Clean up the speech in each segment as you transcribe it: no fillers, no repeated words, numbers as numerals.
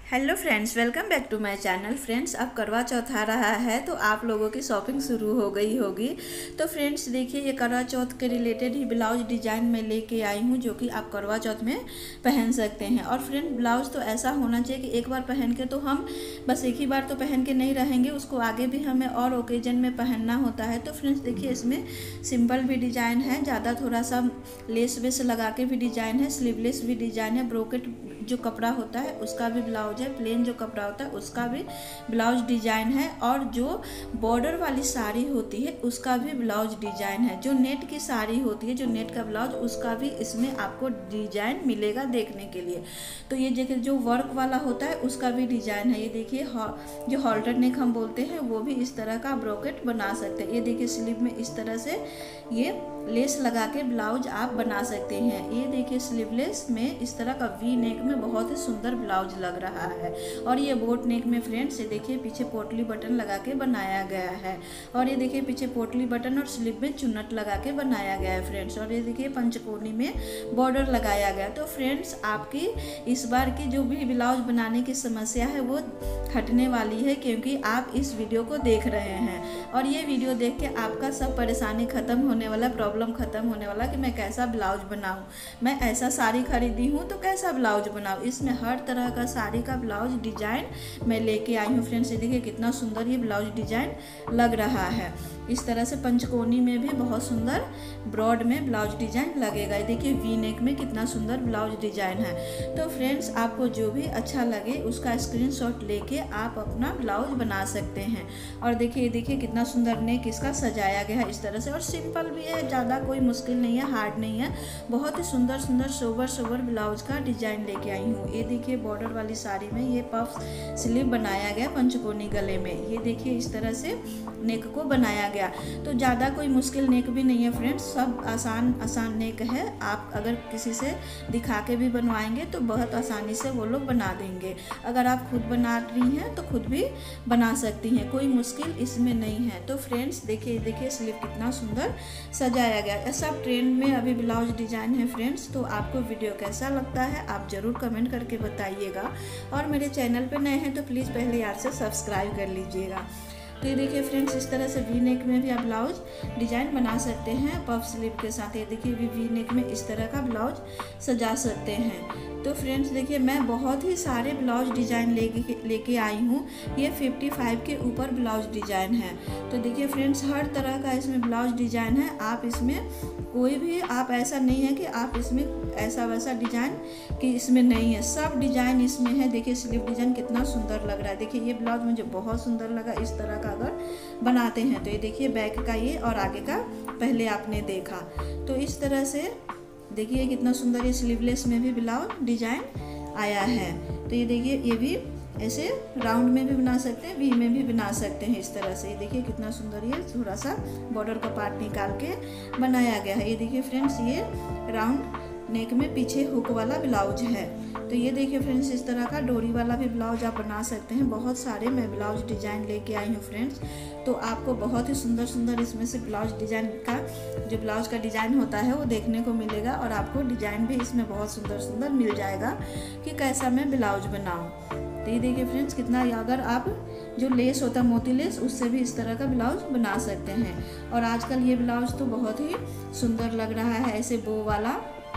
Hello friends, welcome back to my channel. Friends, अब करवा चौथ आ रहा है तो आप लोगों की शॉपिंग शुरू हो गई होगी। तो फ्रेंड्स देखिए, ये करवा चौथ के रिलेटेड ही ब्लाउज डिज़ाइन में लेके आई हूँ जो कि आप करवा चौथ में पहन सकते हैं। और फ्रेंड, ब्लाउज तो ऐसा होना चाहिए कि एक बार पहन के तो हम बस एक ही बार तो पहन के नहीं रहेंगे, उसको आगे भी हमें और ओकेजन में पहनना होता है। तो फ्रेंड्स देखिए, इसमें सिंपल भी डिज़ाइन है, ज़्यादा थोड़ा सा लेस वेस लगा के भी डिज़ाइन है, स्लीवलेस भी डिज़ाइन है, ब्रोकेट जो कपड़ा होता है उसका भी ब्लाउज है, प्लेन जो कपड़ा होता है उसका भी ब्लाउज डिजाइन है, और जो बॉर्डर वाली साड़ी होती है उसका भी ब्लाउज डिजाइन है। जो नेट की साड़ी होती है, जो नेट का ब्लाउज, उसका भी इसमें आपको डिजाइन मिलेगा देखने के लिए। तो ये देखिए, जो वर्क वाला होता है उसका भी डिजाइन है। ये देखिए, जो हॉल्टर नेक हम बोलते हैं वो भी इस तरह का ब्रोकेट बना सकते हैं। ये देखिए, स्लीव में इस तरह से ये लेस लगा के ब्लाउज आप बना सकते हैं। ये देखिए, स्लीवलेस में इस तरह का वी नेक में बहुत ही सुंदर ब्लाउज लग रहा है। और ये बोट नेक में फ्रेंड्स, ये देखिए पीछे पोटली बटन लगा के बनाया गया है। और ये देखिए, पीछे पोटली बटन और स्लीव में चुन्नट लगा के बनाया गया है फ्रेंड्स। और ये देखिए, पंचकोनी में बॉर्डर लगाया गया। तो फ्रेंड्स, आपकी इस बार की जो भी ब्लाउज बनाने की समस्या है वो हटने वाली है, क्योंकि आप इस वीडियो को देख रहे हैं। और ये वीडियो देख के आपका सब परेशानी खत्म होने वाला, प्रॉब्लम खत्म होने वाला कि मैं कैसा ब्लाउज बनाऊं, मैं ऐसा साड़ी खरीदी हूं तो कैसा ब्लाउज बनाऊं। इसमें हर तरह का साड़ी का ब्लाउज डिजाइन मैं लेके आई हूं फ्रेंड्स। ये देखिए कितना सुंदर ये ब्लाउज डिजाइन लग रहा है। इस तरह से पंचकोनी में भी बहुत सुंदर ब्रॉड में ब्लाउज डिजाइन लगेगा। ये देखिए, वी नेक में कितना सुंदर ब्लाउज डिजाइन है। तो फ्रेंड्स, आपको जो भी अच्छा लगे उसका स्क्रीनशॉट लेके आप अपना ब्लाउज बना सकते हैं। और देखिए कितना सुंदर नेक इसका सजाया गया है इस तरह से। और सिंपल भी है, ज़्यादा कोई मुश्किल नहीं है, हार्ड नहीं है। बहुत ही सुंदर सुंदर सोबर ब्लाउज का डिजाइन लेके आई हूँ। ये देखिए, बॉर्डर वाली साड़ी में ये पफ स्लीव बनाया गया पंचकोनी गले में। ये देखिए, इस तरह से नेक को बनाया गया। तो ज़्यादा कोई मुश्किल नेक भी नहीं है फ्रेंड्स, सब आसान नेक है। आप अगर किसी से दिखा के भी बनवाएंगे तो बहुत आसानी से वो लोग बना देंगे। अगर आप खुद बना रही हैं तो खुद भी बना सकती हैं, कोई मुश्किल इसमें नहीं है। तो फ्रेंड्स देखिए स्लीव कितना सुंदर सजाया गया। सब ट्रेंड में अभी ब्लाउज डिजाइन है फ्रेंड्स। तो आपको वीडियो कैसा लगता है आप ज़रूर कमेंट करके बताइएगा। और मेरे चैनल पर नए हैं तो प्लीज़ पहले यार से सब्सक्राइब कर लीजिएगा। तो ये देखिए फ्रेंड्स, इस तरह से वी नेक में भी आप ब्लाउज डिजाइन बना सकते हैं पफ स्लीव के साथ। ये देखिए, वी नेक में इस तरह का ब्लाउज सजा सकते हैं। तो फ्रेंड्स देखिए, मैं बहुत ही सारे ब्लाउज डिजाइन लेके आई हूँ। ये 55 के ऊपर ब्लाउज डिजाइन है। तो देखिए फ्रेंड्स, हर तरह का इसमें ब्लाउज डिजाइन है। आप इसमें कोई भी आप ऐसा नहीं है कि आप इसमें ऐसा वैसा डिजाइन कि इसमें नहीं है, सब डिजाइन इसमें है। देखिए, स्लीव डिजाइन कितना सुंदर लग रहा है। देखिए, ये ब्लाउज मुझे बहुत सुंदर लगा इस तरह का अगर बनाते हैं तो। ये देखिए, बैक का ये और आगे का पहले आपने देखा। तो इस तरह से देखिए कितना सुंदर ये स्लीवलेस में भी ब्लाउज डिजाइन आया है। तो ये देखिए, ये भी ऐसे राउंड में भी बना सकते हैं, वी में भी बना सकते हैं इस तरह से। ये देखिए कितना सुंदर ये थोड़ा सा बॉर्डर का पार्ट निकाल के बनाया गया है। ये देखिए फ्रेंड्स, ये राउंड नेक में पीछे हुक वाला ब्लाउज है। तो ये देखिए फ्रेंड्स, इस तरह का डोरी वाला भी ब्लाउज आप बना सकते हैं। बहुत सारे मैं ब्लाउज डिजाइन लेके आई हूँ फ्रेंड्स। तो आपको बहुत ही सुंदर सुंदर इसमें से ब्लाउज डिजाइन का, जो ब्लाउज का डिजाइन होता है वो देखने को मिलेगा। और आपको डिजाइन भी इसमें बहुत सुंदर सुंदर मिल जाएगा कि कैसा मैं ब्लाउज बनाऊँ। तो ये देखिए फ्रेंड्स, कितना, अगर आप जो लेस होता है मोती लेस, उससे भी इस तरह का ब्लाउज बना सकते हैं। और आजकल ये ब्लाउज तो बहुत ही सुंदर लग रहा है, ऐसे बो वाला।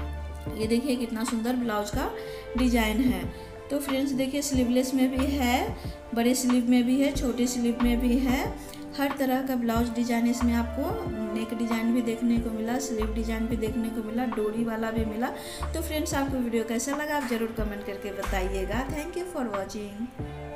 ये देखिए कितना सुंदर ब्लाउज का डिजाइन है। तो फ्रेंड्स देखिए, स्लीवलेस में भी है, बड़े स्लीव में भी है, छोटे स्लीव में भी है। हर तरह का ब्लाउज डिजाइन इसमें आपको, नेक डिजाइन भी देखने को मिला, स्लीव डिजाइन भी देखने को मिला, डोरी वाला भी मिला। तो फ्रेंड्स, आपको वीडियो कैसा लगा आप ज़रूर कमेंट करके बताइएगा। Thank you for watching.